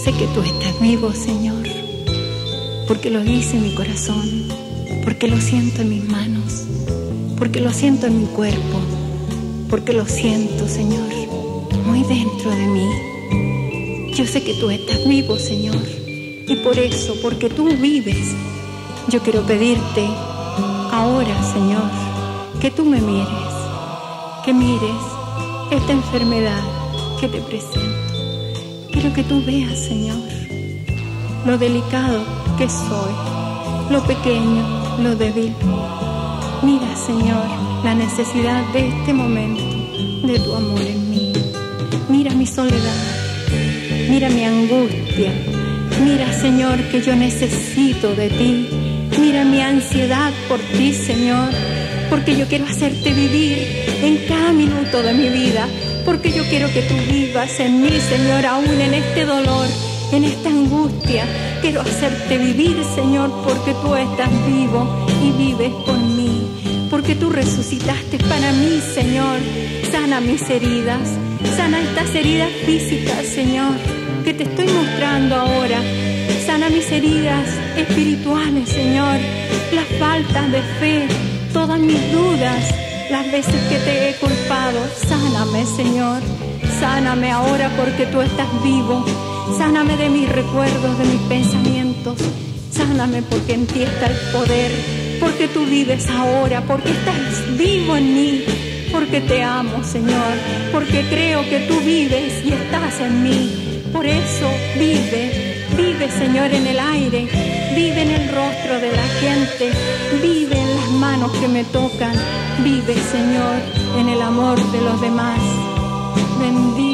sé que tú estás vivo, Señor, porque lo dice mi corazón, porque lo siento en mis manos, porque lo siento en mi cuerpo, porque lo siento, Señor, muy dentro de mí. Yo sé que tú estás vivo, Señor, y por eso, porque tú vives, yo quiero pedirte ahora, Señor, que tú me mires, que mires esta enfermedad que te presento. Quiero que tú veas, Señor, lo delicado que soy, lo pequeño, lo débil. Mira, Señor, la necesidad de este momento, de tu amor en mí. Mira mi soledad, mira mi angustia. Mira, Señor, que yo necesito de ti. Mira mi ansiedad por ti, Señor, porque yo quiero hacerte vivir en cada minuto de mi vida, porque yo quiero que tú vivas en mí, Señor, aún en este dolor, en esta angustia. Quiero hacerte vivir, Señor, porque tú estás vivo y vives con mí, porque tú resucitaste para mí, Señor. Sana mis heridas, sana estas heridas físicas, Señor, que te estoy mostrando ahora. Sana mis heridas espirituales, Señor, las faltas de fe, todas mis dudas, las veces que te he culpado. Sáname, Señor, sáname ahora porque tú estás vivo. Sáname de mis recuerdos, de mis pensamientos. Sáname porque en ti está el poder, porque tú vives ahora, porque estás vivo en mí, porque te amo, Señor, porque creo que tú vives y estás en mí. Por eso vive, Señor, en el aire, vive en el rostro de la gente, vive en las manos que me tocan, vive, Señor, en el amor de los demás. Bendito